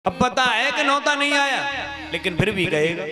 अब पता है कि न्योता नहीं आया, लेकिन फिर भी कहेगा,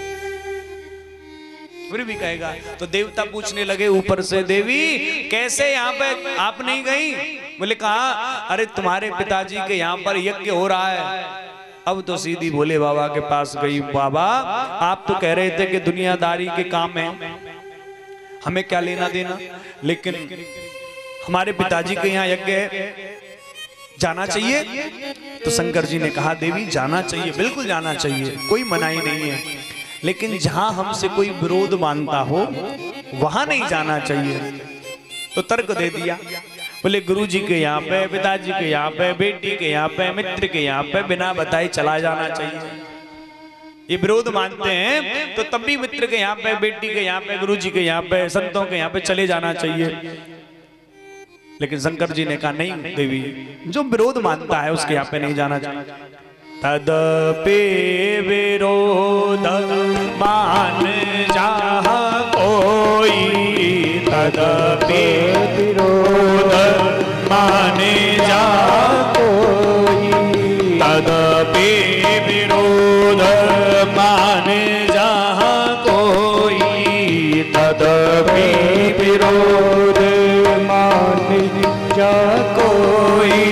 फिर भी कहेगा। तो देवता पूछने लगे ऊपर से, देवी कैसे यहाँ पे आप नहीं गई? बोले कहा, अरे तुम्हारे पिताजी के यहाँ पर यज्ञ हो रहा है। अब तो सीधी भोले बाबा के पास गई, बाबा आप तो कह रहे थे कि दुनियादारी के काम है, हमें क्या लेना देना, लेकिन हमारे पिताजी के यहाँ यज्ञ है, जाना चाहिए। तो शंकर जी ने कहा, देवी जाना चाहिए, बिल्कुल जाना चाहिए, कोई मनाही नहीं है, लेकिन जहां हमसे कोई विरोध मानता हो वहां नहीं जाना चाहिए। तो तर्क दे दिया, बोले गुरु जी के यहाँ पे, पिताजी के यहाँ पे, बेटी के यहाँ पे, मित्र के यहाँ पे बिना बताए चला जाना चाहिए। ये विरोध मानते हैं तो तब भी मित्र के यहाँ पे, बेटी के यहाँ पे, गुरु जी के यहाँ पे, संतों के यहाँ पे चले जाना चाहिए। लेकिन शंकर जी ने कहा, नहीं देवी, जो विरोध मानता है उसके यहाँ पे नहीं जाना चाहिए। तदपि विरोध मान जहाँ कोई, तदपि विरोध माने जहाँ कोई, तदपि विरोध माने जहाँ कोई, तदपि विरोध माने जहाँ कोई।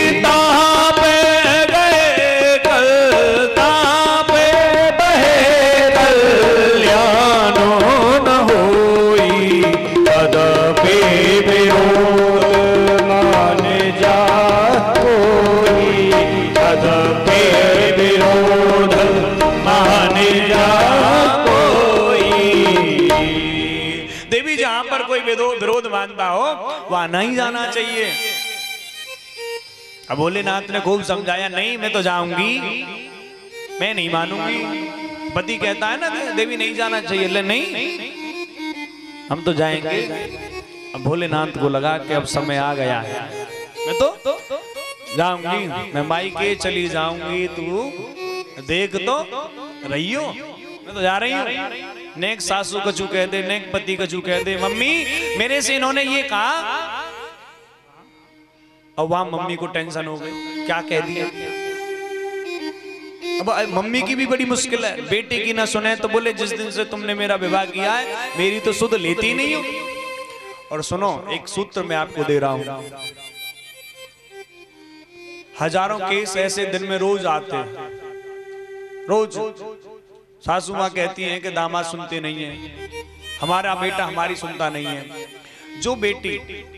देवी जहां पर कोई विरोध मानता हो वहां नहीं जाना चाहिए। अब भोलेनाथ ने खूब समझाया, नहीं मैं तो जाऊंगी, मैं नहीं मानूंगी। पति कहता है ना देवी नहीं जाना चाहिए, ले नहीं हम तो जाएंगे। अब भोलेनाथ को लगा कि अब समय आ गया है, मैं तो जाऊंगी, मैं माई के चली जाऊंगी, तू देख तो रही हो, मैं तो जा रही हूँ। नेक सासू कछु कह दे, नेक पति कछु कह दे, मम्मी मेरे से इन्होंने ये कहा। अब वहां मम्मी को टेंशन हो गई, क्या कह दिया। अब मम्मी की भी बड़ी मुश्किल है, बेटे की ना सुने तो बोले जिस दिन से तुमने मेरा विवाह किया है मेरी तो सुध लेती ही नहीं हो। और सुनो, एक सूत्र मैं आपको दे रहा हूं, हजारों केस ऐसे दिन में रोज आते हैं, रोज। सासू माँ कहती हैं कि दामाद सुनते नहीं है, हमारा बेटा हमारी सुनता नहीं है। जो बेटी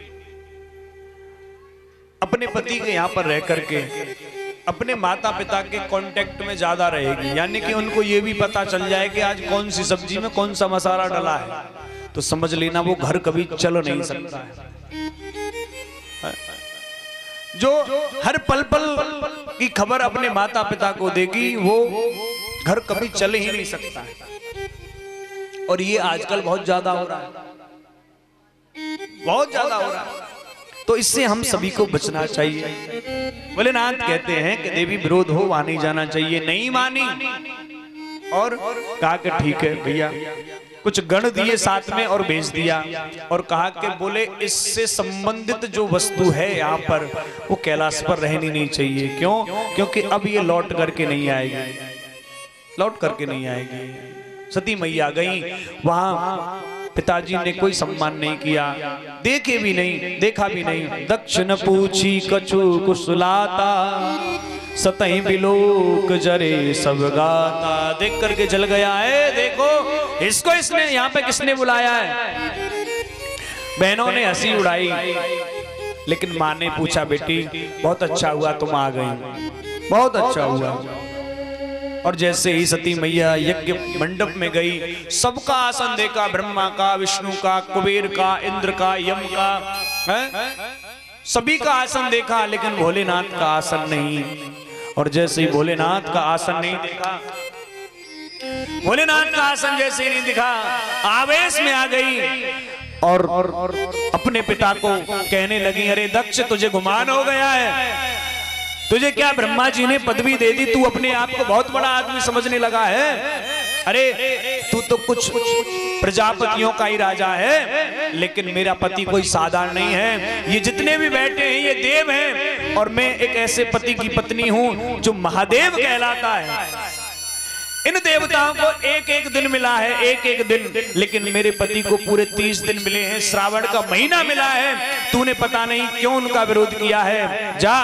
अपने पति के यहाँ पर रह करके अपने माता पिता के कांटेक्ट में ज्यादा रहेगी, यानी कि उनको ये भी पता चल जाए कि आज कौन सी सब्जी में कौन सा मसाला डला है, तो समझ लेना वो घर कभी चल नहीं सकता है। जो हर पल पल की खबर अपने माता पिता को देगी वो घर कभी चल ही नहीं सकता है। और ये आजकल बहुत ज्यादा हो रहा है, बहुत ज्यादा हो रहा है। तो इससे हम सभी को बचना चाहिए। भोलेनाथ कहते हैं कि देवी विरोध हो वहां नहीं जाना चाहिए, नहीं मानी। और कहा कि ठीक है भैया, कुछ गण दिए साथ में और भेज दिया, और कहा कि बोले इससे संबंधित जो वस्तु है यहाँ पर वो कैलाश पर रहनी नहीं चाहिए। क्यों? क्योंकि अब ये लौट करके नहीं आएगी, लौट करके नहीं आएगी। सती मैया गई, वहां पिताजी ने कोई सम्मान नहीं किया, देखे भी नहीं, देखा भी नहीं। दक्षिण पूछी कछु कुशलाता, सतही बिलोक जरे सब गाता। देख करके जल गया है, देखो इसको, इसने यहाँ पे किसने बुलाया है। बहनों ने हंसी उड़ाई, लेकिन माँ ने पूछा, बेटी बहुत अच्छा हुआ तुम आ गई, बहुत अच्छा हुआ। और जैसे ही सती मैया यज्ञ मंडप में गई, सबका आसन देखा, ब्रह्मा का, विष्णु का, कुबेर का, इंद्र का, यम का, है? सभी का आसन देखा, लेकिन भोलेनाथ का आसन नहीं। और जैसे ही भोलेनाथ का आसन नहीं देखा, भोलेनाथ का आसन जैसे ही नहीं दिखा, आवेश में आ गई और अपने पिता को कहने लगी, अरे दक्ष तुझे गुमान हो गया है, तुझे क्या ब्रह्मा जी ने पदवी दे दी, तू अपने आप को बहुत बड़ा आदमी समझने लगा है। अरे तू तो कुछ प्रजापतियों का ही राजा है, लेकिन मेरा पति कोई साधारण नहीं है। ये जितने भी बैठे हैं ये देव हैं, और मैं एक ऐसे पति की पत्नी हूं जो महादेव कहलाता है। इन देवताओं को एक एक दिन मिला है, एक एक दिन, लेकिन मेरे पति को पूरे 30 दिन मिले हैं, श्रावण का महीना मिला है। तूने पता नहीं क्यों उनका विरोध किया है। जा,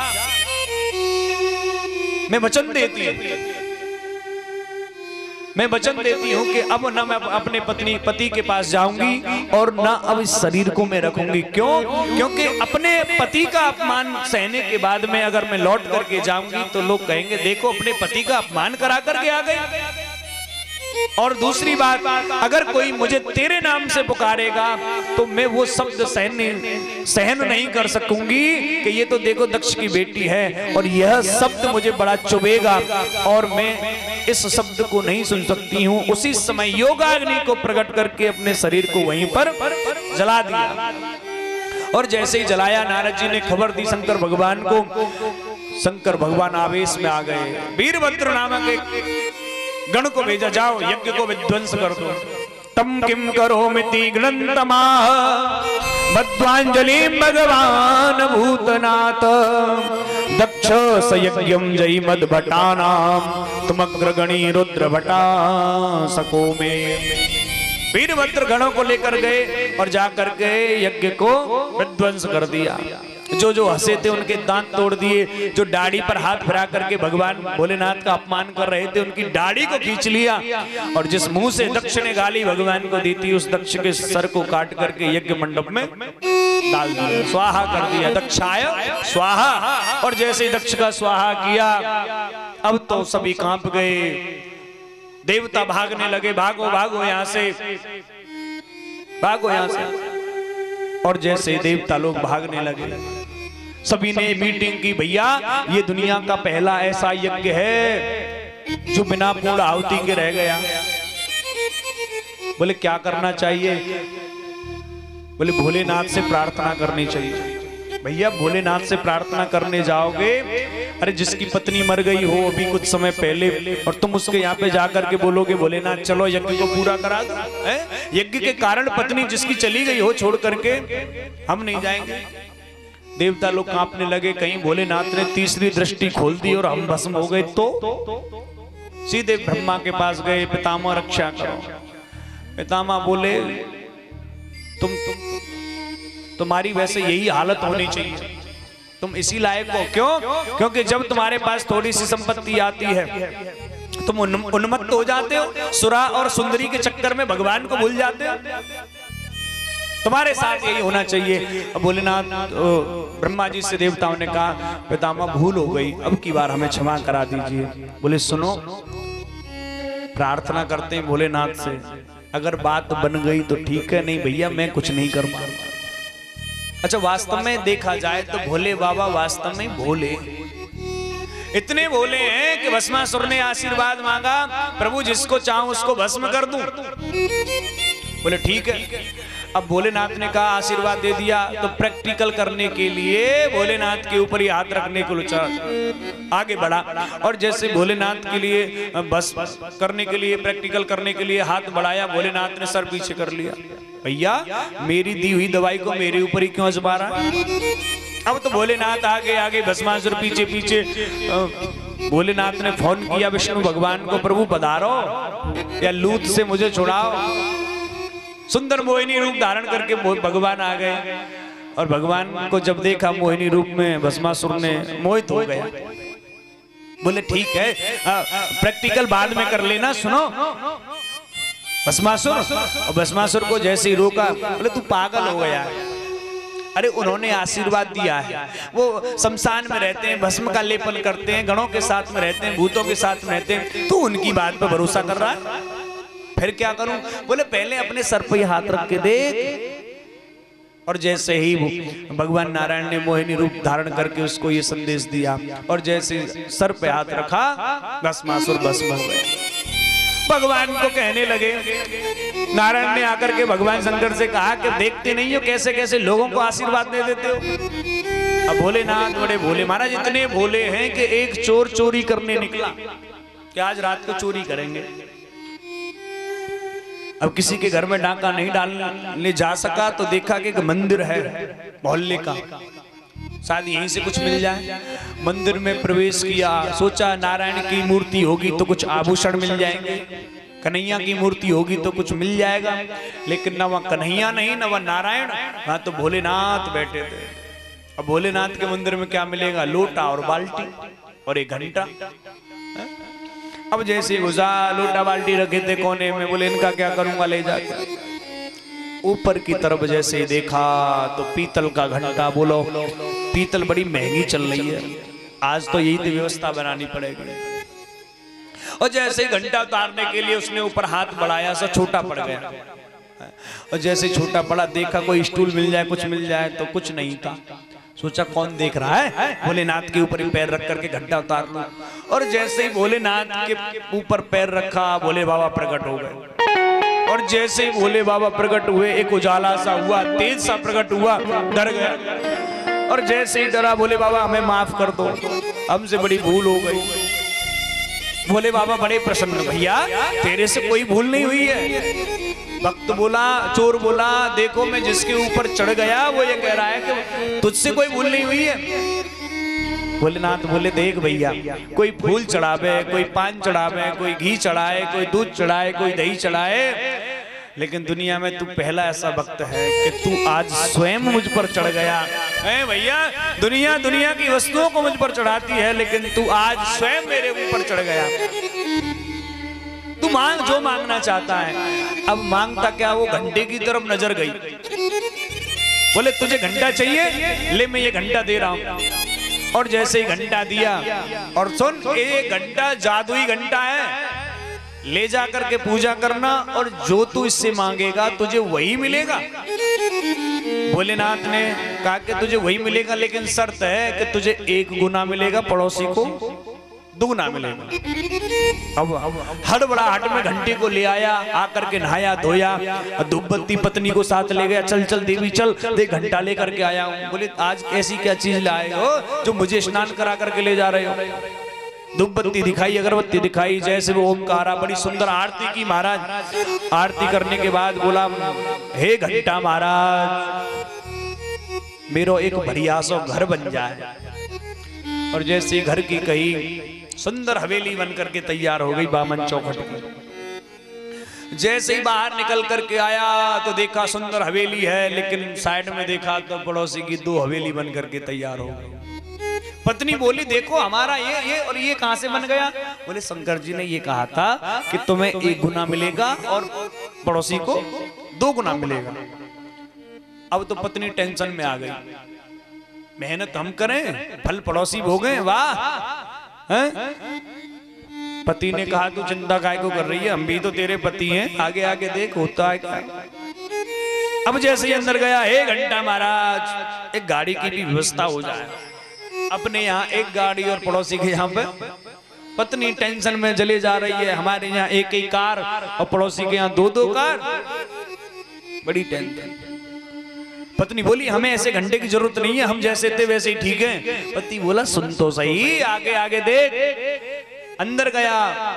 मैं वचन देती हूं, मैं वचन देती हूं कि अब न मैं अपने पति के पास जाऊंगी और न अब इस शरीर को मैं रखूंगी। क्यों? क्योंकि अपने पति का अपमान सहने के बाद में अगर मैं लौट करके जाऊंगी तो लोग कहेंगे देखो अपने पति का अपमान करा करके आ गए। और दूसरी बात, अगर कोई मुझे तेरे नाम से पुकारेगा तो मैं वो शब्द सहन नहीं कर सकूंगी कि ये तो देखो दक्ष की बेटी है, और यह शब्द मुझे बड़ा चुभेगा और मैं इस शब्द को नहीं सुन सकती हूँ। उसी समय योगाग्नि को प्रकट करके अपने शरीर को वहीं पर जला दिया। और जैसे ही जलाया, नारद जी ने खबर दी शंकर भगवान को। शंकर भगवान आवेश में आ गए। वीरभद्र नामक एक गण को भेजा, जाओ यज्ञ को विध्वंस कर दो। तम किम करो मिति गणतमाह मध्वांजलि भगवान भूतनाथ दक्ष सयज्ञम जय मद भटानाम तुमग्रगणी रुद्र भटा सको में। वीरभद्र गणों को लेकर गए और जाकर के यज्ञ को विध्वंस कर दिया। जो जो हंसे थे उनके दांत तोड़ दिए, जो दाढ़ी पर हाथ फिरा करके भगवान भोलेनाथ का अपमान कर रहे थे उनकी दाढ़ी को खींच लिया, और जिस मुंह से दक्ष ने गाली भगवान को दी थी उस दक्ष के सर को काट करके यज्ञ मंडप में डाल दिया, स्वाहा कर दिया। दक्षाय स्वाहा। और जैसे ही दक्ष का स्वाहा किया, अब तो सभी कांप गए। देवता भागने लगे, भागो भागो यहां से, भागो यहां से। और जैसे देवता लोग भागने लगे, सभी ने मीटिंग की, भैया ये दुनिया का पहला ऐसा यज्ञ है जो बिना पूर्ण आहुति के रह गया। बोले क्या करना चाहिए? बोले भोलेनाथ से प्रार्थना करनी चाहिए। भैया भोलेनाथ से प्रार्थना करने जाओगे, अरे जिसकी पत्नी मर गई हो अभी कुछ समय पहले, और तुम उसके यहाँ पे जाकर के बोलोगे भोलेनाथ चलो यज्ञ को पूरा करा दो, यज्ञ के कारण पत्नी जिसकी चली गई हो छोड़ करके, हम नहीं जाएंगे। देवता लोग कांपने लगे, कहीं भोलेनाथ ने तीसरी दृष्टि खोल दी और हम भस्म हो गए तो सीधे ब्रह्मा के पास गए, पितामह रक्षा करो। पितामह बोले तुम्हारी वैसे यही हालत होनी चाहिए, तुम इसी लायक हो। क्यों? क्योंकि जब तुम्हारे पास थोड़ी सी संपत्ति आती है तुम उन्मत्त हो जाते हो, सुरा और सुंदरी के चक्कर में भगवान को भूल जाते हो। तुम्हारे साथ यही होना चाहिए। अब भोलेनाथ ब्रह्मा जी से देवताओं ने कहा पितामह भूल हो गई, अब की बार हमें क्षमा करा दीजिए। बोले सुनो, प्रार्थना करते हैं भोलेनाथ से, अगर बात बन गई तो ठीक है, नहीं भैया मैं कुछ नहीं कर पाऊंगा। अच्छा वास्तव में देखा जाए तो भोले बाबा वास्तव में भोले, इतने भोले हैं कि भस्मासुर ने आशीर्वाद मांगा, प्रभु जिसको चाहूं उसको भस्म कर दूं। बोले ठीक है। अब भोलेनाथ ने कहा आशीर्वाद दे दिया, तो प्रैक्टिकल करने के लिए भोलेनाथ के ऊपर ही हाथ रखने को आगे बढ़ा, और जैसे भोलेनाथ के लिए बस करने के लिए, प्रैक्टिकल करने के लिए हाथ बढ़ाया, भोलेनाथ ने सर पीछे कर लिया। भैया मेरी दी हुई दवाई को मेरे ऊपर ही क्यों आजमा रहा है? अब तो भोलेनाथ आगे आगे, भस्मासुर पीछे पीछे। भोलेनाथ ने फोन किया विष्णु भगवान को, प्रभु पधारो या लूट से मुझे छुड़ाओ। सुंदर मोहिनी रूप धारण करके भगवान आ गए, और भगवान को जब देखा मोहिनी रूप में भस्मासुर ने मोहित हो गया। बोले ठीक है प्रैक्टिकल बाद में कर लेना। सुनो भस्मासुर, और भस्मासुर को जैसे ही रोका, बोले तू पागल हो गया। अरे उन्होंने आशीर्वाद दिया है, वो शमशान में रहते हैं, भस्म का लेपन करते हैं, गणों के साथ में रहते हैं, भूतों के साथ में रहते हैं, तू उनकी बात पर भरोसा कर रहा है, फिर क्या करूं? बोले पहले अपने सर पे हाथ रख के देख। और जैसे ही भगवान नारायण ने मोहिनी रूप धारण करके उसको ये संदेश दिया, और जैसे सर पे हाथ रखा भस्मासुर भस्म हो गए। भगवान को कहने लगे, नारायण ने आकर के भगवान शंकर से कहा कि देखते नहीं हो कैसे कैसे लोगों को आशीर्वाद दे देते हो। अब भोलेनाथ बड़े भोले, महाराज इतने भोले हैं कि एक चोर चोरी करने निकला कि आज रात को चोरी करेंगे, अब किसी के घर में डाका नहीं डालने जा सका तो देखा कि एक मंदिर है मोहल्ले का, शायद यहीं से कुछ मिल जाए। मंदिर में प्रवेश किया, सोचा नारायण की मूर्ति होगी तो कुछ आभूषण मिल जाएंगे, कन्हैया की मूर्ति होगी तो कुछ मिल जाएगा, लेकिन न वहाँ कन्हैया नहीं न वह नारायण, वहाँ तो भोलेनाथ बैठे थे। अब भोलेनाथ के मंदिर में क्या मिलेगा? लोटा और बाल्टी और एक घंटा। अब जैसे घुसा, लोटा बाल्टी रखे थे कोने में, बोले इनका क्या करूंगा, ले जाकर ऊपर की तरफ जैसे ही देखा तो पीतल का घंटा। बोलो पीतल बड़ी महंगी चल रही है, आज तो यही तो व्यवस्था बनानी पड़ेगी। और जैसे ही घंटा उतारने के लिए उसने ऊपर हाथ बढ़ाया, सा छोटा पड़ गया। और जैसे छोटा पड़ा, देखा कोई स्टूल मिल जाए, कुछ मिल जाए, तो कुछ नहीं था। सोचा कौन देख रहा है, भोलेनाथ के ऊपर ही पैर रख करके घंटा उतार लो। और जैसे ही भोलेनाथ के ऊपर पैर रखा, भोले बाबा प्रकट हो गए। और जैसे ही भोले बाबा प्रकट हुए, एक उजाला सा हुआ, तेज सा प्रकट हुआ, डर गया। और जैसे ही डरा, भोले बाबा हमें माफ कर दो, हमसे बड़ी भूल हो गई। भोले बाबा बड़े प्रसन्न, भैया तेरे से कोई भूल नहीं हुई है। भक्त बोला, चोर बोला, देखो मैं जिसके ऊपर चढ़ गया वो ये कह रहा है कि तुझसे कोई भूल नहीं हुई है। भोलेनाथ बोले, देख भैया, कोई फूल चढ़ावे, कोई पान चढ़ावे, कोई घी चढ़ाए, कोई दूध चढ़ाए, कोई दही चढ़ाए, लेकिन दुनिया में तू पहला ऐसा भक्त है कि तू आज स्वयं मुझ पर चढ़ गया है। भैया दुनिया दुनिया की वस्तुओं को मुझ पर चढ़ाती है, लेकिन तू आज स्वयं मेरे ऊपर चढ़ गया। तू मांग जो मांगना चाहता है। अब मांगता क्या, वो घंटे की तरफ नजर गई। बोले तुझे घंटा चाहिए, ले मैं ये घंटा दे रहा हूं। और जैसे ही घंटा दिया, और सुन ये घंटा जादुई घंटा है, ले जा करके पूजा करना और जो तू इससे मांगेगा तुझे वही मिलेगा। भोलेनाथ ने कहा कि तुझे वही मिलेगा, लेकिन शर्त है कि तुझे 1 गुना मिलेगा, पड़ोसी को 2 गुना मिलेगा। अब हड़बड़ाहट में घंटे को ले आया, आकर के नहाया धोया, धूपबत्ती पत्नी को साथ ले गया। चल चल देवी चल, देख घंटा लेकर के आया हूं। बोले आज ऐसी क्या चीज लाए हो जो मुझे स्नान करा करके ले जा रहे हो? धूपबत्ती दिखाई, अगरबत्ती दिखाई, जैसे वो ओमकारा, बड़ी सुंदर आरती की महाराज। आरती करने के बाद बोला, हे घंटा महाराज, मेरो एक बढ़िया सो घर बन जाए। और जैसे घर की कही, सुंदर हवेली बन करके तैयार हो गई बामन चौखट की। जैसे ही बाहर निकल करके आया तो देखा सुंदर हवेली है, लेकिन साइड में देखा तो पड़ोसी की 2 हवेली बन करके तैयार हो गई। पत्नी बोली, देखो हमारा ये और ये कहां से बन गया? बोले शंकर जी ने ये कहा था कि तुम्हें 1 गुना मिलेगा और पड़ोसी को 2 गुना मिलेगा। अब तो पत्नी टेंशन में आ गई, मेहनत हम करें, फल पड़ोसी भोगें, वाह। पति ने कहा तू चिंता काय को कर रही है, हम भी तो तेरे पति हैं, आगे आगे देख होता है क्या। अब जैसे ही अंदर गया, हे घंटा महाराज, एक गाड़ी की भी व्यवस्था हो जाए। अपने यहाँ 1 गाड़ी और पड़ोसी के यहाँ पे। पत्नी टेंशन में चले जा रही है, हमारे यहाँ 1 कार और पड़ोसी के यहाँ 2 कार, बड़ी टेंशन। पत्नी बोली, हमें ऐसे घंटे की जरूरत नहीं है, हम जैसे थे वैसे ही ठीक है। पति बोला, सुन तो सही, आगे आगे देख। अंदर गया,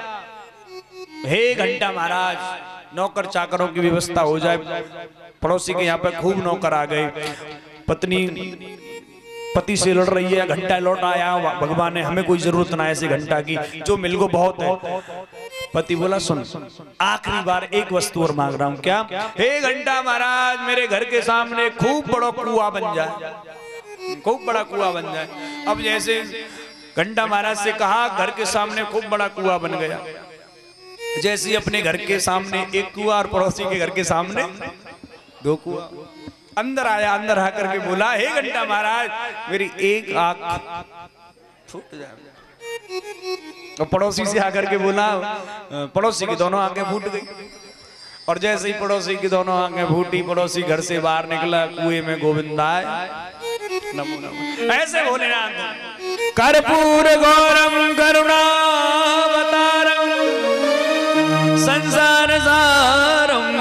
हे घंटा महाराज, नौकर चाकरों की व्यवस्था हो जाए। पड़ोसी के यहाँ पे खूब नौकर आ गए। पत्नी पति से लड़ रही है, घंटा लौट आया, भगवान ने हमें कोई जरूरत ना ऐसे घंटा की, जो मिल को बहुत है। पति बोला, सुन आखिरी बार एक वस्तु और मांग रहा हूं। क्या? हे घंटा महाराज, मेरे घर के सामने खूब बड़ा कुआं बन जाए, खूब बड़ा कुआं बन जाए। अब जैसे घंटा महाराज से कहा, घर के सामने खूब बड़ा कुआं बन गया। जैसे ही अपने घर के सामने 1 कुआं और पड़ोसी के घर के सामने 2 कुआं। अंदर आया, अंदर आकर के बोला, हे घंटा महाराज, मेरी 1 आंख फूट जाए। और पड़ोसी से आकर के बोला, पड़ोसी की दोनों आंखें फूट गई। और जैसे ही पड़ोसी की दोनों आंखें फूटी, पड़ोसी घर से बाहर निकला, कुएं में गोविंदाय नमो नमो। ऐसे भोलेनाथ, कर्पूर गौरम करुणावतारम संसार सारम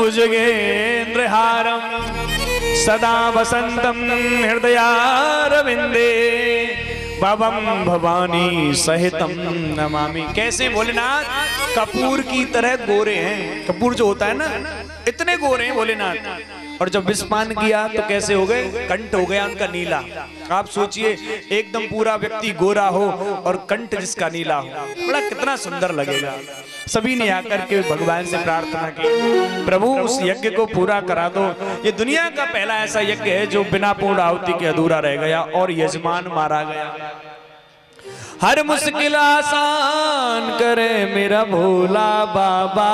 भुजगेंद्रहारम सदा वसंतम हृदयारविंदे भवम भवानी सहितम नमामि। कैसे भोलेनाथ? कपूर की तरह गोरे हैं। कपूर जो होता है ना, इतने गोरे हैं भोलेनाथ। और जब विषपान किया तो कैसे हो गए? कंठ हो गया उनका नीला। आप सोचिए एकदम पूरा व्यक्ति गोरा हो और कंठ जिसका नीला हो, बड़ा कितना सुंदर लगेगा। सभी ने आकर के भगवान से प्रार्थना की, प्रभु उस यज्ञ को पूरा करा दो। ये दुनिया का पहला ऐसा यज्ञ है जो बिना पूर्ण आहुति के अधूरा रह गया और यजमान मारा गया। हर मुश्किल आसान करे मेरा भोला बाबा,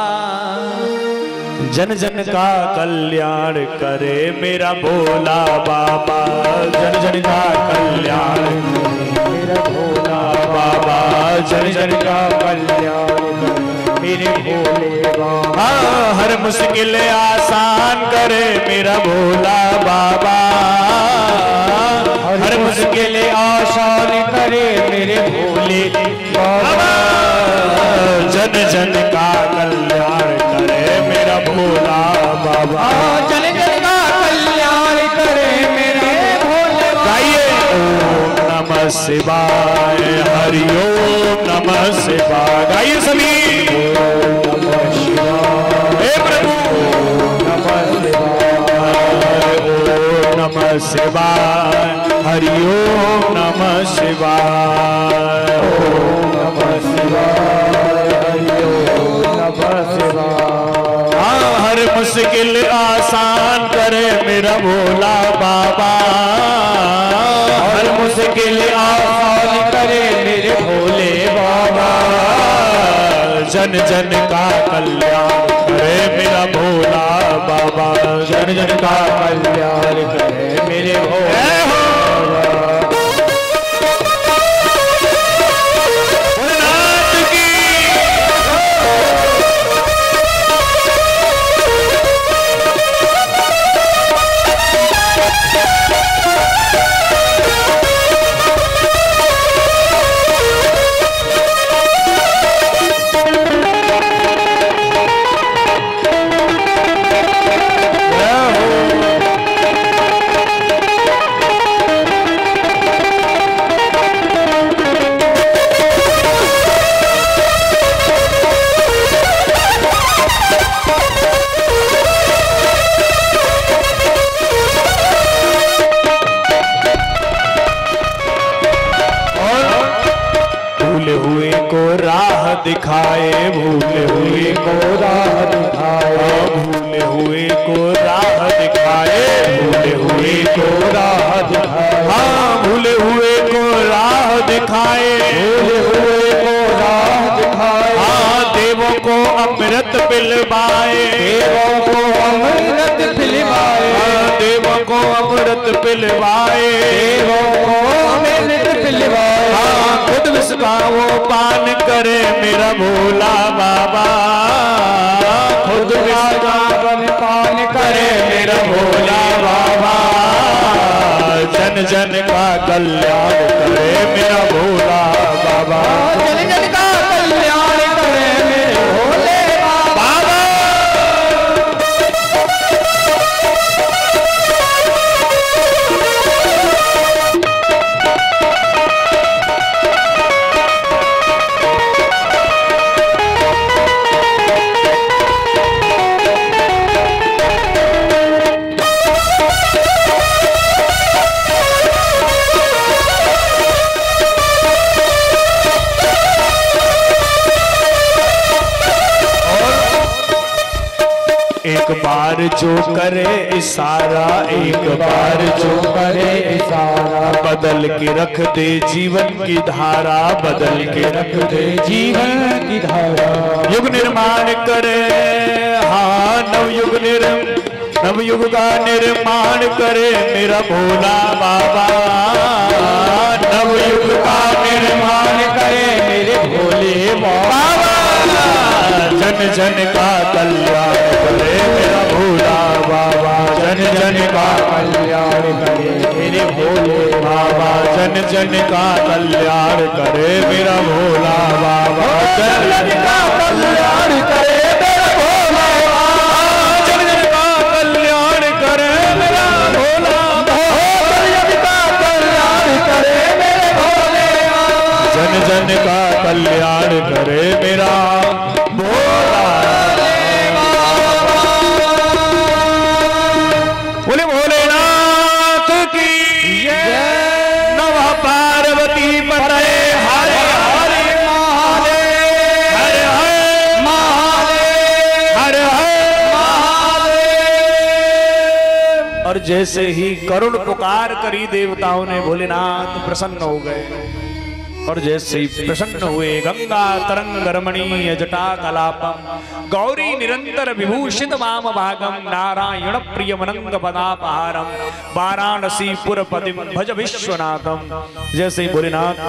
जन जन का कल्याण करे मेरा भोला बाबा, जन जन का कल्याण करे मेरा भोला बाबा, जन जन का कल्याण करे मेरे भोले बाबा। हर मुश्किल आसान करे मेरा भोला बाबा, हर मुश्किल आसान करे मेरे भोले बाबा, जन जन का कल्याण करे मेरा भोला बाबा, जन जन का कल्याण करे मेरे भोले बाबा। गाइए ओम नमः शिवाय, हरि ओम नमः शिवाय। गाइए सभी ओम नमः शिवाय, हे प्रभु नमः शिवाय, ओम नमः शिवाय, हरि ओम नमः शिवाय, ओम नमः शिवाय, हरि ओम नमः शिवाय। हर मुश्किल आसान करे मेरा भोला बाबा, हर मुश्किल आसान करे मेरे भोले बाबा, जन जन का कल्याण करे मेरा भोला बाबा, जन जन का कल्याण करे मेरे भोले बाबा। दिखाए भूले हुए को राह दिखाए, भूले हुए को राह दिखाए, भूले हुए को राह दिखाए, हाँ भूले हुए को राह दिखाए, भूले हुए को राह दिखाए, हाँ देवों को अमृत पिलवाए, देवों को अमृत पिलवाए, हाँ देवों को अमृत पिलवाए, देवों को अमृत पिलवाए, हाँ खुद विष का वो पान करे मेरा भोला बाबा, खुद विष का पान करे मेरा भोला बाबा, जन जन का कल्याण करे मेरा भोला बाबा, जन जन का कल्याण करे मेरे भोले बाबा। एक बार जो करे इशारा, एक बार जो करे इशारा, बदल के रख दे जीवन की धारा, बदल के रख दे जीवन की धारा, युग निर्माण करे, हाँ नवयुग नवयुग का निर्माण करे मेरा भोला बाबा, नवयुग का निर्माण करे मेरे भोले बाबा, जन जन का कल्याण करे मेरा भोला बाबा, जन जन का कल्याण करे मेरे भोले बाबा, जन जन का कल्याण करे मेरा भोला बाबा, जन जन का कल्याण करे मेरा भोला बाबा, जन जन का कल्याण करे मेरा भोला बाबा, जन जन का कल्याण करे मेरे भोले भवन का कल्याण करे मेरा भोला। बोले भोलेनाथ की जय। नमः पार्वती पते हर हर महादेव, हर हर महादेव, हर हर महादेव। और जैसे ही करुण पुकार करी देवताओं ने, भोलेनाथ प्रसन्न हो गए। और जैसे ही प्रसन्न हुए, गंगा तरंग रमणीय जटा कलापम गौरी निरंतर विभूषित वाम भागम नारायण प्रिय मनंग पदापहारम वाराणसी पुरपतिम भज विश्वनाथम। जैसे ही भोलेनाथ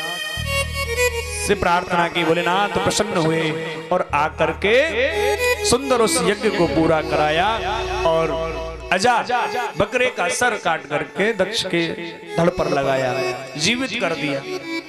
से प्रार्थना की, भोलेनाथ प्रसन्न हुए और आकर के सुंदर उस यज्ञ को पूरा कराया और अजा बकरे का सर काट करके दक्ष के धड़ पर लगाया, जीवित कर दिया,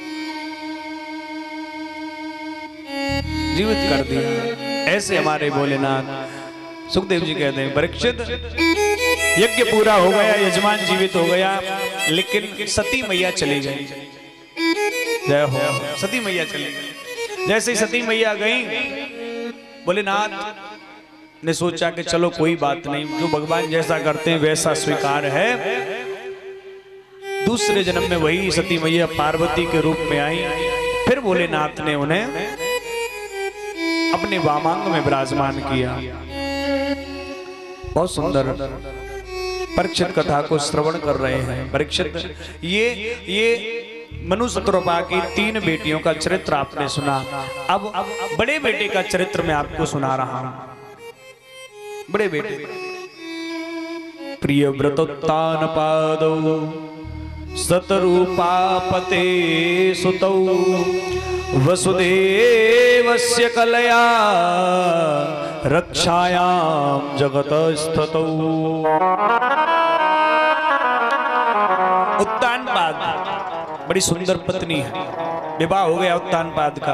जीवित कर दिया। ऐसे हमारे भोलेनाथ। सुखदेव जी कहते हैं, परीक्षित यज्ञ पूरा हो गया, यजमान जीवित हो गया, लेकिन सती मैया चली गई। जय हो। सती मैया चली गई। जैसे ही सती मैया गई, भोलेनाथ ने सोचा कि चलो कोई बात नहीं, जो भगवान जैसा करते हैं वैसा स्वीकार है। दूसरे जन्म में वही सती मैया पार्वती के रूप में आई। फिर भोलेनाथ ने उन्हें अपने वामांग में विराजमान किया। बहुत सुंदर परीक्षित कथा को श्रवण कर रहे हैं। परीक्षित ये मनु शतरूपा की 3 बेटियों का चरित्र आपने सुना। अब बड़े बेटे का चरित्र मैं आपको सुना रहा हूं। बड़े बेटे प्रिय व्रतोत्तान पादौ शतरूपापते सुतौ वसुदेवस्य कलया रक्षायां जगतस्ततौ। उत्तानपाद बड़ी सुंदर पत्नी है। विवाह हो गया उत्तानपाद का।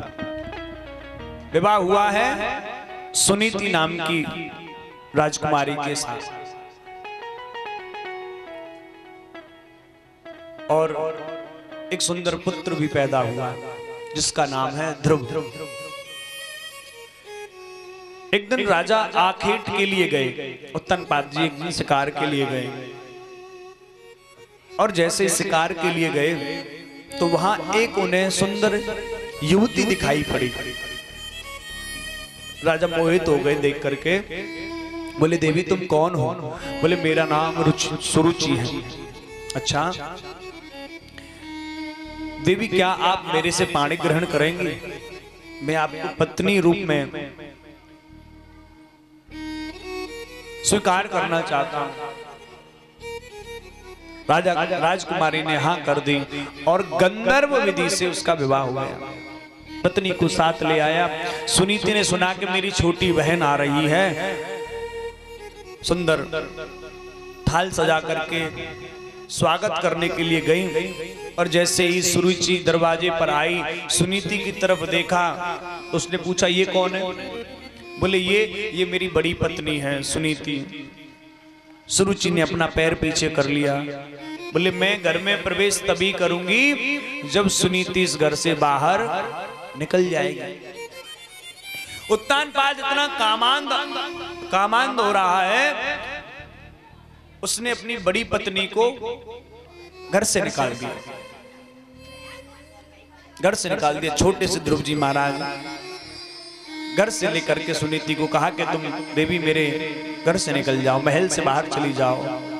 विवाह हुआ है सुनीति नाम की राजकुमारी के साथ, और एक सुंदर पुत्र भी पैदा हुआ जिसका नाम है ध्रुव। एक दिन राजा आखेट के लिए गए। उत्तानपाद जी एक दिन शिकार के लिए गए, और जैसे शिकार के लिए गए तो वहां एक उन्हें सुंदर युवती दिखाई पड़ी। राजा मोहित हो गए देख करके। बोले, देवी तुम कौन हो? बोले, मेरा नाम सुरुचि है। अच्छा देवी, क्या आप मेरे से पाणी ग्रहण करेंगी? मैं आपको पत्नी रूप में स्वीकार करना चाहता हूं। राजकुमारी ने हाँ कर दी और गंधर्व विधि से उसका विवाह हुआ। पत्नी को साथ ले आया। सुनीति ने सुना कि मेरी छोटी बहन आ रही है। सुंदर थाल सजा करके स्वागत करने के लिए गई, और जैसे ही सुरुचि दरवाजे पर आई, सुनीति की तरफ देखा तो उसने पूछा, ये कौन है? बोले, ये मेरी बड़ी पत्नी है सुनीति। सुरुचि ने अपना पैर पीछे कर लिया। बोले, मैं घर में प्रवेश तभी करूंगी जब सुनीति इस घर से बाहर निकल जाएगी। उत्तानपाद इतना कामांध हो रहा है, उसने अपनी बड़ी पत्नी को घर से निकाल दिया। घर से निकाल दिया। छोटे से ध्रुव जी महाराज घर से लेकर के सुनीति को कहा कि तुम देवी मेरे घर से निकल जाओ, महल से बाहर चली जाओ।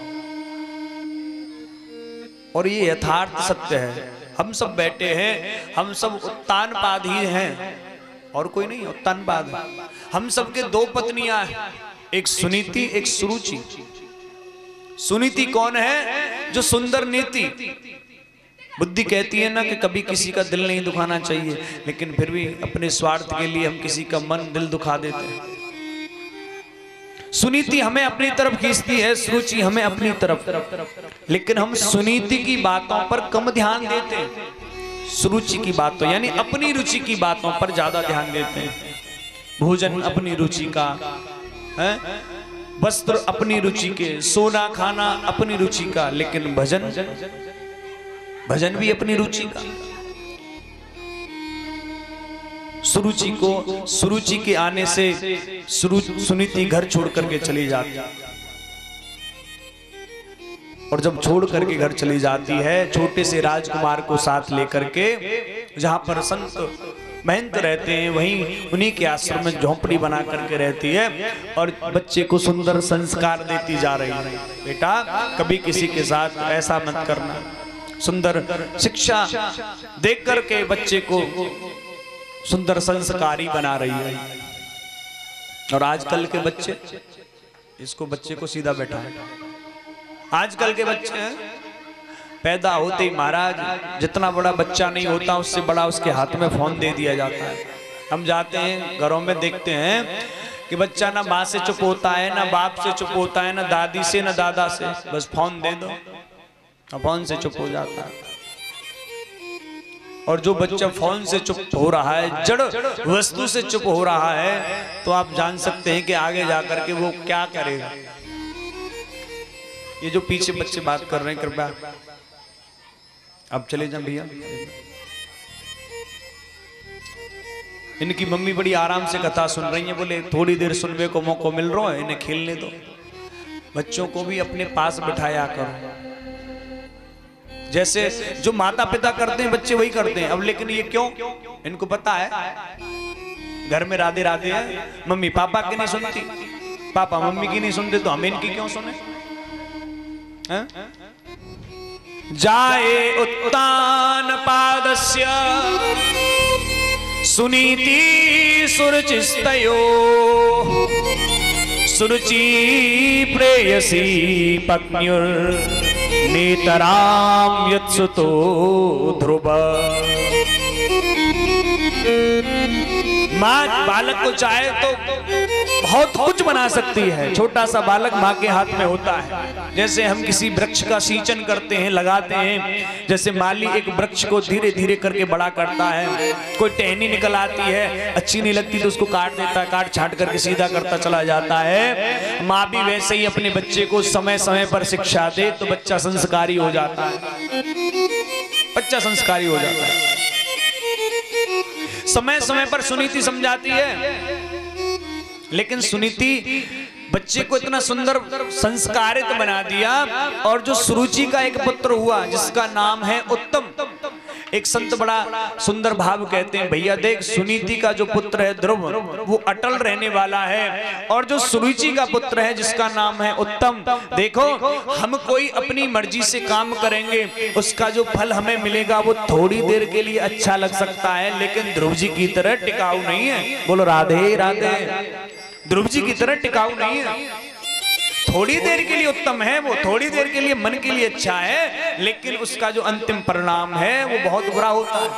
और ये यथार्थ सत्य है। हम सब बैठे हैं, हम सब उत्तानपाद ही हैं, और कोई नहीं। उत्तानपाद हम सबके 2 पत्नियां हैं, एक सुनीति एक सुरुचि। सुनीति कौन है? जो सुंदर नीति। बुद्धि कहती है ना कि कभी किसी का दिल नहीं दुखाना चाहिए, लेकिन फिर भी अपने स्वार्थ के लिए हम किसी का मन दिल दुखा देते हैं। सुनीति हमें अपनी तरफ खींचती है, सुरुचि हमें अपनी तरफ, लेकिन हम सुनीति की बातों पर कम ध्यान देते हैं, सुरुचि की बातों यानी अपनी रुचि की बातों पर ज्यादा ध्यान देते हैं। भोजन अपनी रुचि का है, वस्त्र अपनी रुचि के, सोना खाना अपनी रुचि का, लेकिन भजन भी अपनी रुचि का। सुरुचि के आने से सुनीति घर छोड़ करके चली जाती है। और जब छोड़ करके घर चली जाती है छोटे से राजकुमार को साथ लेकर के, जहां पर संत महंत रहते हैं वहीं उन्हीं के आश्रम में झोंपड़ी बना करके रहती है और बच्चे को सुंदर संस्कार देती जा रही है। बेटा कभी किसी के साथ ऐसा मत करना, सुंदर शिक्षा देख करके बच्चे को सुंदर संस्कारी बना रही है। और आजकल के बच्चे, इसको बच्चे को सीधा बैठा है, आजकल के बच्चे पैदा होते ही महाराज जितना बड़ा बच्चा नहीं होता उससे बड़ा उसके हाथ में फोन दे दिया जाता है। हम जाते हैं घरों में देखते हैं कि बच्चा ना माँ से चुप होता है, ना बाप से चुप होता है, ना दादी से, ना दादा से, बस फोन दे दो और फोन से चुप हो जाता है। और जो बच्चा फोन से चुप हो रहा है, जड़ वस्तु से चुप हो रहा है, तो आप जान सकते हैं कि आगे जाकर के वो क्या करेगा। ये जो पीछे बच्चे बात कर रहे हैं कृपया अब चले जाए भैया। इनकी मम्मी बड़ी आराम से कथा सुन रही है, बोले थोड़ी देर सुनने को मौका मिल रहा है, इन्हें खेलने दो। बच्चों को भी अपने पास बिठाया करो, जैसे जो माता पिता करते हैं बच्चे वही करते हैं। अब लेकिन ये क्यों, इनको पता है घर में राधे राधे है, मम्मी पापा की नहीं सुनती, पापा मम्मी की नहीं सुनते, तो हम इनकी क्यों सुने। जाए उत्तान पादस्य सुनीति सुरुचिस्तयो सुरुचि प्रेयसी पत्न्युर नेतराम यत्सुतो ध्रुव। माँ बालक को चाहे तो बहुत कुछ बना सकती है। छोटा सा बालक माँ के हाथ में होता है। जैसे हम किसी वृक्ष का सींचन करते हैं, लगाते हैं, जैसे माली एक वृक्ष को धीरे धीरे करके बड़ा करता है। कोई टहनी निकल आती है, अच्छी नहीं लगती तो उसको काट देता है, काट छाट करके सीधा करता चला जाता है। माँ भी वैसे ही अपने बच्चे को समय समय पर शिक्षा दे तो बच्चा संस्कारी हो जाता है, बच्चा संस्कारी हो जाता है। समय समय पर सुनीति समझाती है, लेकिन सुनीति बच्चे को इतना सुंदर संस्कारित बना दिया। और जो सुरुचि का एक पुत्र हुआ जिसका नाम है उत्तम, एक संत बड़ा सुंदर भाव कहते हैं, भैया देख सुनीति का जो पुत्र है ध्रुव वो अटल रहने वाला है, और जो सुरुचि का पुत्र है जिसका नाम है उत्तम, देखो हम कोई अपनी मर्जी से काम करेंगे उसका जो फल हमें मिलेगा वो थोड़ी देर के लिए अच्छा लग सकता है, लेकिन ध्रुव जी की तरह टिकाऊ नहीं है। बोलो राधे राधे। ध्रुव जी की तरह टिकाऊ नहीं है, थोड़ी देर के लिए उत्तम है, वो थोड़ी देर के लिए मन के लिए अच्छा है, लेकिन उसका जो अंतिम परिणाम है वो बहुत बुरा होता है।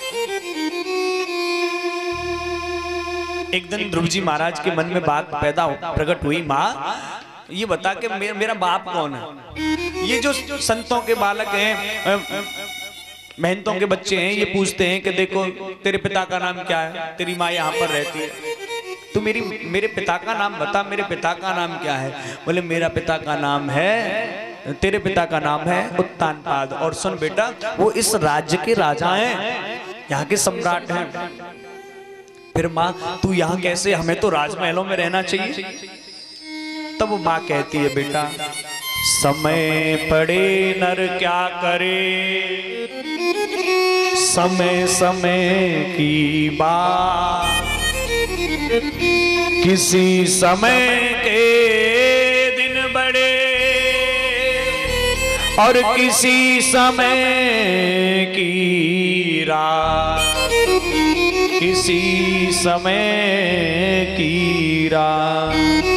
एक दिन ध्रुव जी महाराज के मन में बात प्रकट हुई, माँ ये बता के मेरा बाप कौन है। ये जो संतों के बालक हैं, महंतों के बच्चे हैं, ये पूछते हैं कि देखो तेरे पिता का नाम क्या है, तेरी माँ यहाँ पर रहती है, तू मेरे पिता का नाम बता, मेरे पिता का नाम क्या है। बोले मेरा पिता का नाम है, तेरे पिता का नाम है उत्तानपाद, और सुन बेटा वो इस राज्य के राजा हैं, यहाँ के सम्राट हैं। फिर माँ तू यहाँ कैसे, हमें तो राजमहलों में रहना चाहिए। तब वो माँ कहती है बेटा समय पड़े नर क्या करे, समय समय की बात, किसी समय के दिन बड़े और किसी समय की रात, किसी समय की रात।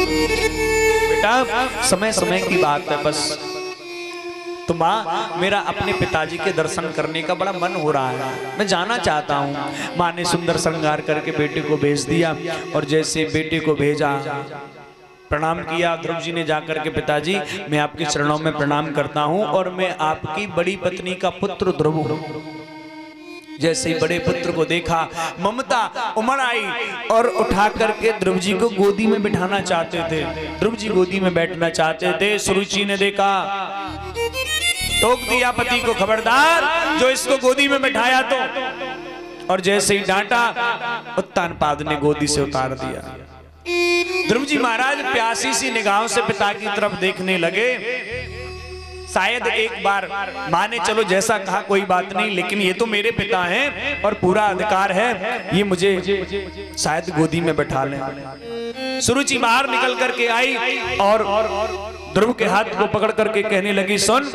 बेटा समय समय की बात है बस। तो माँ मेरा अपने पिताजी के दर्शन करने का बड़ा मन हो रहा है, मैं जाना चाहता हूँ। माँ ने सुंदर श्रृंगार करके बेटे को भेज दिया, और जैसे बेटे को भेजा प्रणाम किया ध्रुव जी ने जाकर के, पिताजी मैं आपके चरणों में प्रणाम करता हूँ और मैं आपकी बड़ी पत्नी का पुत्र ध्रुव हूँ। जैसे ही बड़े पुत्र को देखा ममता उमड़ आई और उठा करके ध्रुव जी को गोदी में बिठाना चाहते थे। ध्रुव जी गोदी में बैठना चाहते थे। सुरुचि ने देखा, टोक दिया पति को, खबरदार जो इसको गोदी में बैठाया तो। और जैसे ही डांटा उत्तानपाद ने गोदी से उतार दिया। ध्रुव जी महाराज प्यासी सी निगाहों से पिता की तरफ देखने लगे। शायद एक बार माँ ने चलो जैसा कहा कोई बात नहीं, लेकिन ये तो मेरे पिता हैं और पूरा अधिकार है, ये मुझे शायद गोदी में बैठा लें। सुरुचि बाहर निकल करके आई और ध्रुव के हाथ को पकड़ करके कहने लगी, सुन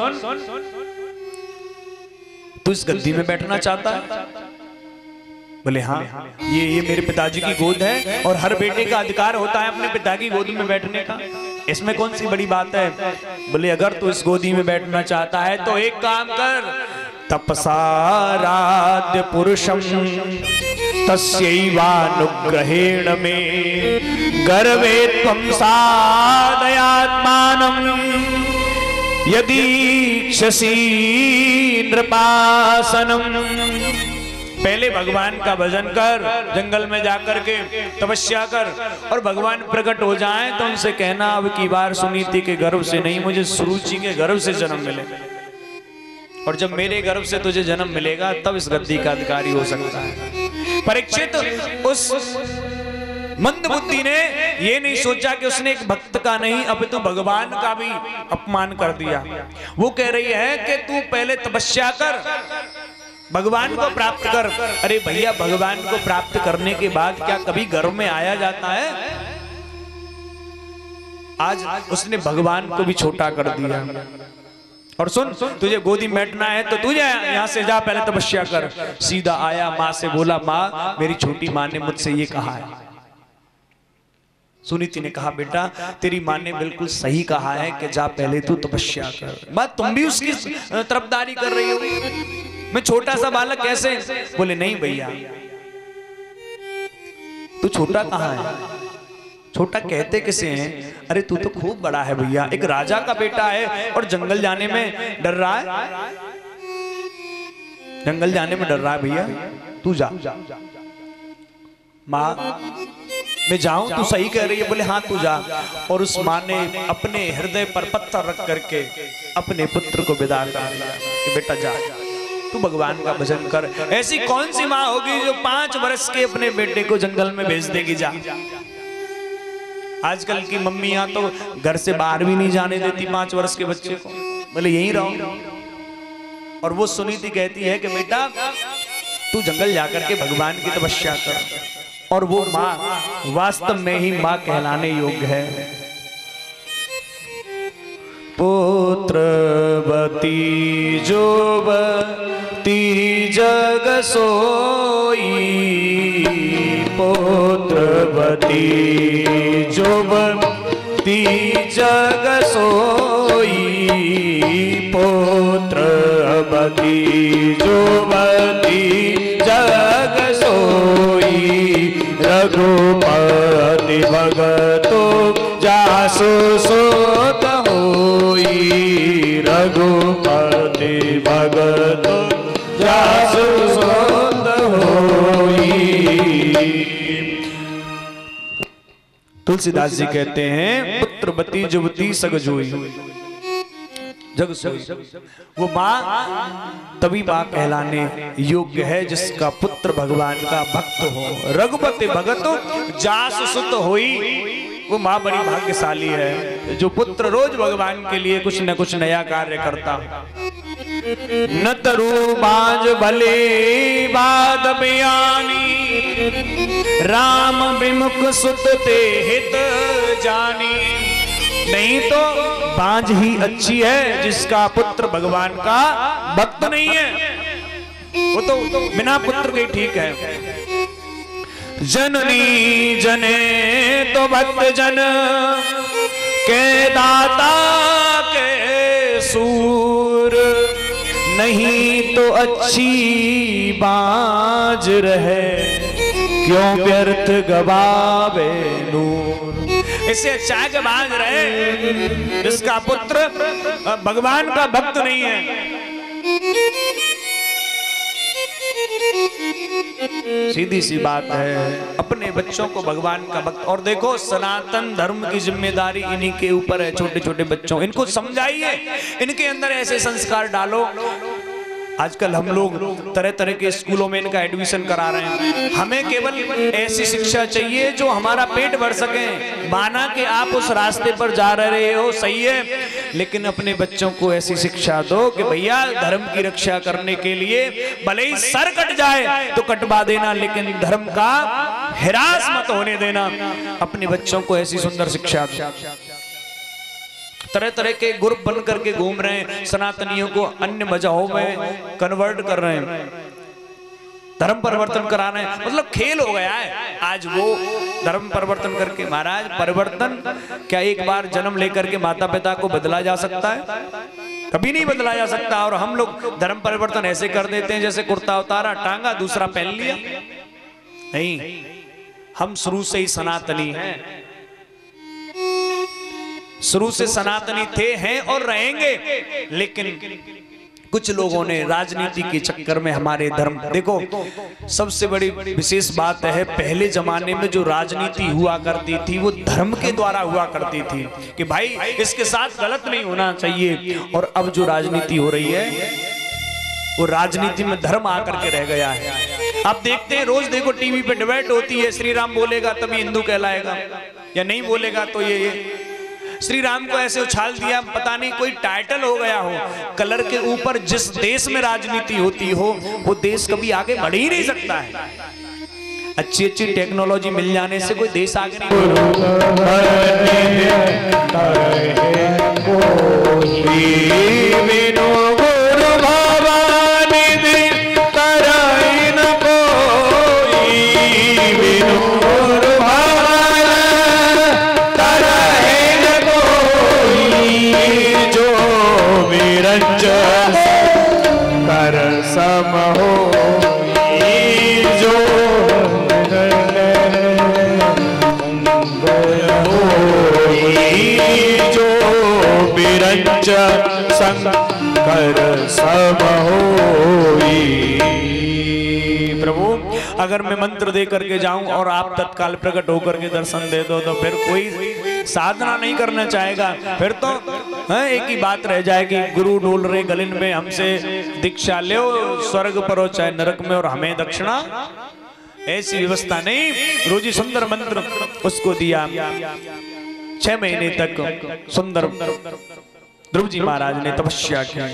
तू इस गद्दी में बैठना चाहता है? बोले हाँ, ये मेरे पिताजी की गोद है और हर बेटे का अधिकार होता है अपने पिता की गोद में बैठने का, इसमें कौन सी बड़ी बात है? बोले अगर तू इस गोदी में बैठना चाहता है तो एक काम कर, तपसाराध्य पुरुषम तस्यैवानुग्रहेण मे गर्वे त्वं साधयात्मानं यदीक्षसि नृपासनम्। पहले भगवान का भजन कर, जंगल में जाकर के तपस्या कर, और भगवान प्रकट हो जाएं तो उनसे कहना अब की बार सुनीति के गर्भ से नहीं, मुझे सुरुचि के गर्भ से जन्म मिले, और जब मेरे गर्भ से तुझे जन्म मिलेगा तब इस गद्दी का अधिकारी हो सकता है। परीक्षित उस मंद बुद्धि ने ये नहीं सोचा कि उसने एक भक्त का नहीं अपितु भगवान का भी अपमान कर दिया। वो कह रही है कि तू पहले तपस्या कर, भगवान को प्राप्त कर। अरे भैया, भगवान को प्राप्त करने के बाद क्या कभी गर्भ में आया जाता है? आज उसने भगवान को भी छोटा कर दिया। और सुन, तुझे गोदी में बैठना है तो तुझे यहाँ से जा, पहले तपस्या कर। सीधा आया, माँ से बोला, माँ मेरी छोटी माँ ने मुझसे ये कहा है। सुनीति ने कहा, बेटा तेरी माँ ने बिल्कुल सही कहा है कि जा पहले तू तपस्या कर। माँ तुम भी उसकी तरफदारी कर रही हो, मैं छोटा सा बालक कैसे? बोले नहीं भैया, तू छोटा कहाँ है? छोटा कहते किसे हैं? अरे तू तो खूब बड़ा है भैया, एक राजा का बेटा है और जंगल जाने में डर रहा है, जंगल जाने में डर रहा है भैया, तू जा। माँ मैं जाऊं? तू सही कह रही है। बोले हाँ तू जा। और उस माँ ने अपने हृदय पर पत्थर रख करके अपने पुत्र को विदा कर दिया कि बेटा जा, तू भगवान का भजन कर। ऐसी कौन सी माँ होगी जो 5 वर्ष के अपने बेटे को जंगल में भेज देगी? जा। आजकल की मम्मियां तो घर से बाहर भी नहीं जाने देती 5 वर्ष के बच्चे को, बोले यहीं रहो। और वो सुनीति कहती है कि बेटा तू जंगल जाकर के भगवान की तपस्या कर। और वो माँ वास्तव में ही माँ कहलाने योग्य है। पुत्रवती जोवती जग सोई, पुत्रवती जोवती जग सोई, पुत्रवती जोवती जग सोई, रघुपति भगतो जासु सोत होई, रघुपति भगतो जासु सोत होई। तुलसीदास जी कहते हैं, पुत्रवती जुवती सग जोई, जग सोई। वो माँ तभी माँ कहलाने योग्य है जिसका पुत्र भगवान का भक्त हो। रघुपति भगत जास सुत होई, वो माँ बड़ी भाग्यशाली है जो पुत्र रोज भगवान के लिए कुछ न कुछ नया कार्य करता। न तरु बाज भले बाद बयानी, राम विमुख सुत ते हित जानी। नहीं तो बांझ ही अच्छी है जिसका पुत्र भगवान का भक्त नहीं है, वो तो बिना पुत्र के ठीक है। जननी जने तो भक्त जन के दाता के सूर, नहीं तो अच्छी बांझ रहे क्यों व्यर्थ गवावे नूर। इससे अच्छा है कि बांझ रहे जिसका पुत्र भगवान का भक्त नहीं है। सीधी सी बात है, अपने बच्चों को भगवान का भक्त। और देखो सनातन धर्म की जिम्मेदारी इन्हीं के ऊपर है। छोटे छोटे बच्चों, इनको समझाइए, इनके अंदर ऐसे संस्कार डालो आजकल हम लोग तरह तरह के स्कूलों में इनका एडमिशन करा रहे हैं। हमें केवल ऐसी शिक्षा चाहिए जो हमारा पेट भर सके। माना कि आप उस रास्ते पर जा रहे हो, सही है, लेकिन अपने बच्चों को ऐसी शिक्षा दो कि भैया धर्म की रक्षा करने के लिए भले ही सर कट जाए तो कटवा देना, लेकिन धर्म का हिरास मत होने देना। अपने बच्चों को ऐसी सुंदर शिक्षा दो। तरह तरह के ग्रुप बन करके घूम रहे हैं, सनातनियों को अन्य मजहबों में कन्वर्ट कर रहे हैं, धर्म परिवर्तन करा रहे हैं। मतलब खेल हो गया है आज वो धर्म परिवर्तन करके। महाराज परिवर्तन क्या एक बार जन्म लेकर के माता पिता को बदला जा सकता है? कभी नहीं बदला जा सकता। और हम लोग धर्म परिवर्तन ऐसे कर देते हैं जैसे कुर्ता उतारा, टांगा, दूसरा पहन लिया। नहीं, हम शुरू से ही सनातनी हैं, शुरू से सनातनी थे, हैं और रहेंगे। लेकिन कुछ लोगों ने राजनीति के चक्कर में हमारे धर्म, देखो सबसे बड़ी विशेष बात है, पहले जमाने में जो राजनीति हुआ करती थी वो धर्म के द्वारा हुआ करती थी कि भाई इसके साथ गलत नहीं होना चाहिए। और अब जो राजनीति हो रही है वो राजनीति में धर्म आकर के रह गया है। आप देखते हैं रोज देखो टीवी पे डिबेट होती है, श्री राम बोलेगा तभी हिंदू कहलाएगा, या नहीं बोलेगा तो ये श्री राम को ऐसे उछाल दिया, पता नहीं कोई टाइटल हो गया हो। कलर के ऊपर जिस देश में राजनीति होती हो वो देश कभी आगे बढ़ ही नहीं सकता है। अच्छी अच्छी टेक्नोलॉजी मिल जाने से कोई देश आगे नहीं कर सम हो जो बिरंच संकर सम होई। प्रभु अगर मैं मंत्र दे करके जाऊं और आप तत्काल प्रकट होकर के दर्शन दे दो तो फिर कोई साधना नहीं करना चाहेगा। फिर तो एक ही बात रह जाएगी, गुरु डोल रहे गलिन में, हमसे दीक्षा लो, स्वर्ग पर हो चाहे नरक में और हमें दक्षिणा। ऐसी व्यवस्था नहीं। रोजी सुंदर मंत्र उसको दिया, 6 महीने तक सुंदर ध्रुव जी महाराज ने तपस्या की।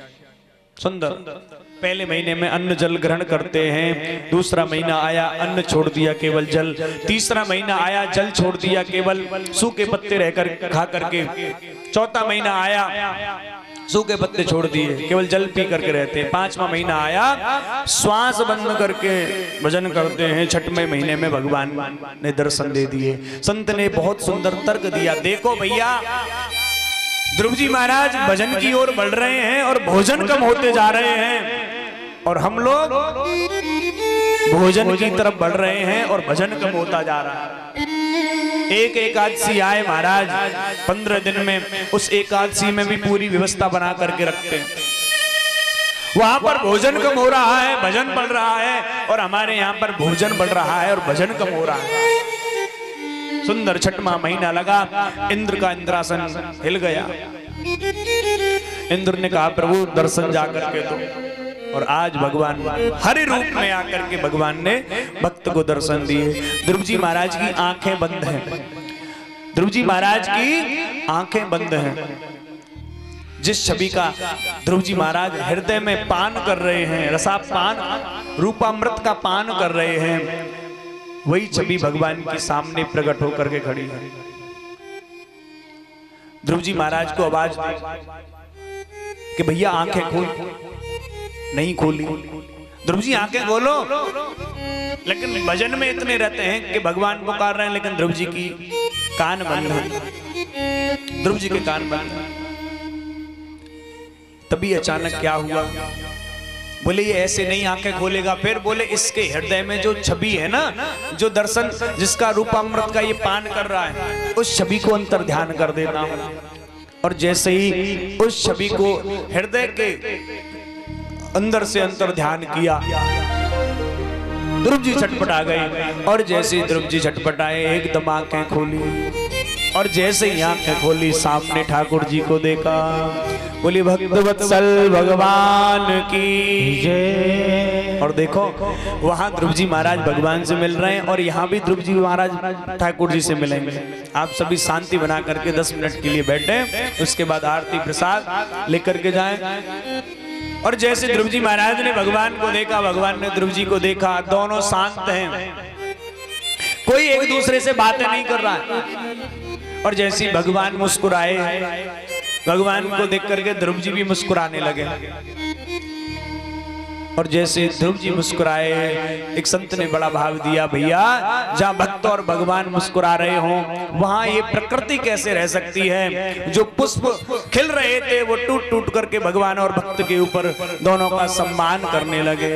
सुंदर पहले महीने में अन्न जल ग्रहण करते हैं, दूसरा महीना आया अन्न छोड़ दिया केवल जल, तीसरा महीना आया जल छोड़ दिया केवल सूखे पत्ते रहकर खा करके, चौथा महीना आया सूखे पत्ते छोड़ दिए केवल जल पी करके रहते हैं, 5वां महीना आया श्वास बंद करके भजन करते हैं, 6वें महीने में भगवान ने दर्शन दे दिए। संत ने बहुत सुंदर तर्क दिया, देखो भैया ध्रुव जी महाराज भजन की ओर बढ़ रहे हैं और भोजन कम होते जा रहे हैं, और हम लोग भोजन की तरफ बढ़ रहे हैं और भजन कम होता जा रहा है। एक एकादशी आए महाराज 15 दिन में, उस एकादशी में भी पूरी व्यवस्था बना करके रखते हैं। वहां पर भोजन कम हो रहा है, भजन बढ़ रहा है, और हमारे यहाँ पर भोजन बढ़ रहा है और भजन कम हो रहा है। सुंदर 6वां महीना लगा, इंद्र का इंद्रासन हिल गया। इंद्र ने कहा प्रभु दर्शन जाकर के दो, और आज भगवान हरि रूप में आकर के भगवान ने भक्त को दर्शन दिए। ध्रुव जी महाराज की आंखें बंद हैं, ध्रुव जी महाराज की आंखें बंद हैं। जिस छवि का ध्रुव जी महाराज हृदय में पान कर रहे हैं, रसापान रूपामृत का पान कर रहे हैं, वही छवि भगवान के सामने प्रकट होकर के खड़ी है। ध्रुव जी महाराज को आवाज कि भैया आंखें खोल, नहीं खोली। ध्रुव जी आंखें खोलो, लेकिन भजन में इतने रहते हैं कि भगवान पुकार रहे हैं, लेकिन ध्रुव जी की कान बंद है, ध्रुव जी के कान बंद है। तभी अचानक क्या हुआ, बोले ये ऐसे नहीं आंखें खोलेगा। फिर बोले इसके हृदय में जो छवि है ना, जो दर्शन जिसका रूपामृत का ये पान कर रहा है, उस छवि को अंतर ध्यान कर देता हूं। और जैसे ही उस छवि को हृदय के अंदर से अंतर ध्यान किया, ध्रुव जी छटपटा गए। और जैसे ध्रुव जी छटपटाए एकदम आंखें खोली, और जैसे ही आंखें खोली सामने ठाकुर जी को देखा। बोली भक्त वत्सल भगवान की जय। और देखो वहां ध्रुव जी महाराज भगवान से मिल रहे हैं और यहाँ भी ध्रुव जी महाराज ठाकुर जी से मिलेंगे। आप सभी शांति बना करके 10 मिनट के लिए बैठे, उसके बाद आरती प्रसाद लेकर के जाएं। और जैसे ध्रुव जी महाराज ने भगवान को देखा, भगवान ने ध्रुव जी को देखा, दोनों शांत हैं, कोई एक दूसरे से बातें नहीं कर रहा है। और जैसे भगवान मुस्कुराए, भगवान को देख करके ध्रुव जी भी मुस्कुराने लगे। और जैसे ध्रुव जी मुस्कुराए, एक संत ने बड़ा भाव दिया, भैया जहाँ भक्त और भगवान मुस्कुरा रहे हों वहां ये प्रकृति कैसे रह सकती है। जो पुष्प खिल रहे थे वो टूट टूट करके भगवान और भक्त के ऊपर दोनों का सम्मान करने लगे।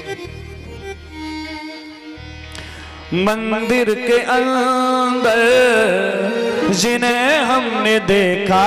मंदिर के अंदर जिन्हें हमने देखा,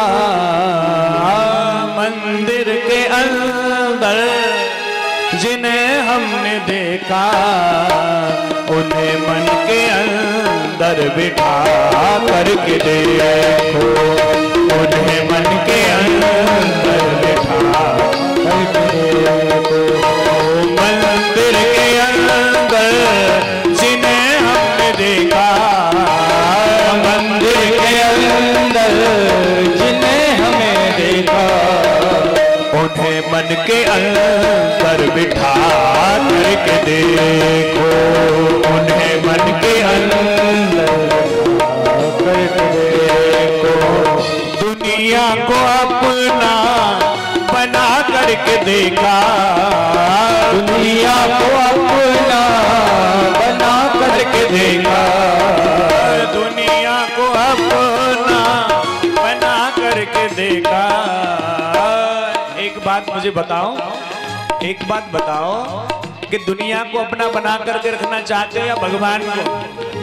मंदिर के अंदर जिन्हें हमने देखा, उन्हें मन के अंदर बिठा करके देखो, उन्हें मन के अंदर बिठा करके देखो। मंदिर के अंदर जिन्हें हमने देखा, मंदिर के अंदर जिन्हें हमें देखा, उन्हें मन के अंदर बिठा करके देखो, उन्हें मन के अंदर करके देखो। दुनिया को अपना बना करके देखा, दुनिया को अपना बना करके देखा, दुनिया को अपना बना करके देखा। एक बात मुझे बताओ, एक बात बताओ कि दुनिया को अपना बना करके रखना चाहते हो या भगवान को?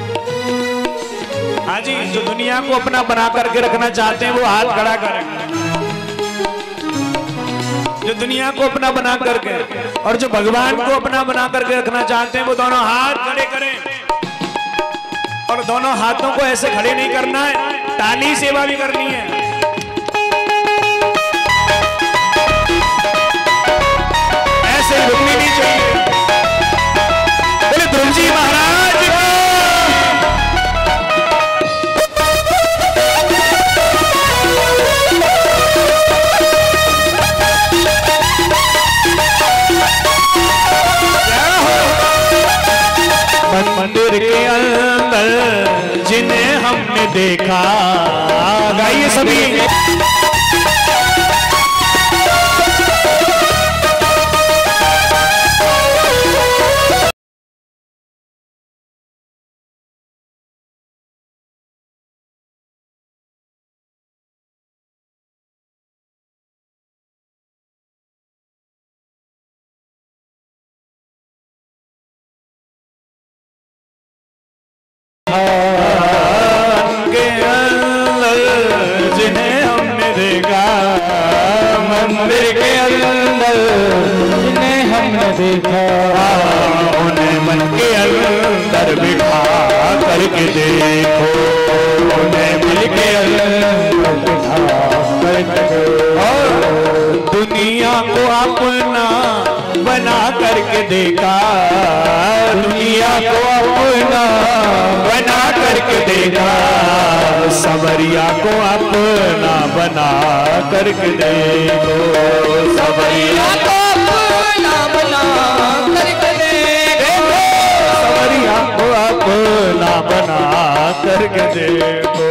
हाँ जी, जो दुनिया को अपना बना करके रखना चाहते हैं वो हाथ खड़ा करें। जो दुनिया को अपना बना करके और जो भगवान को अपना बना करके रखना चाहते हैं वो दोनों हाथ खड़े करें। और दोनों हाथों को ऐसे खड़े नहीं करना है, ताली सेवा भी करनी है। ऐसे रुकनी नहीं चाहिए। बोले ध्रुव जी महाराज की। मंदिर के अंदर जिन्हें हमने देखा, गाइए सभी। के अंदर जिन्हें हमने देखा, मंदिर के अंदर जिन्हें हमने देखा, उन्हें मन के अंदर बिठा करके देखो, उन्हें मन के अंदर बिठा करके देखो। दुनिया को अपना बना करके देखा, दुनिया को अपना बना करके देखा, सवरिया को अपना बना करके देखो, सवरिया को अपना बना करके देखो, सवरिया को अपना बना करके देखो।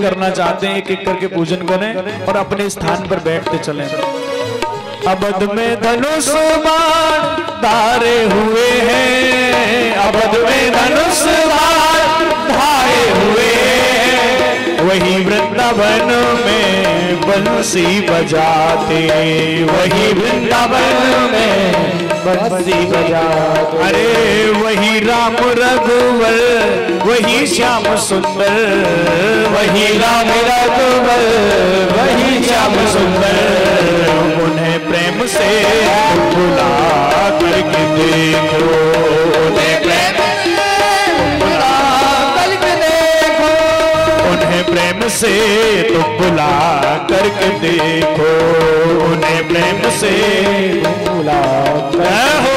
करना चाहते हैं एक एक करके पूजन करें और अपने स्थान पर बैठते चलें। अवध में धनुष बाण धारे हुए हैं, अवध में धनुष बाण धारे हुए हैं, वही वृंदावन में बंसी बजाते, वही वृंदावन में बंसी बजाते। अरे वही राम रघुवर, वही श्याम सुंदर, वही राम रघुवर, वही श्याम सुंदर। उन्हें प्रेम से बुला करके देखो, उन्हें प्रेम से बुला करके देखो, उन्हें प्रेम से तो बुला करके देखो, उन्हें प्रेम से बुला कर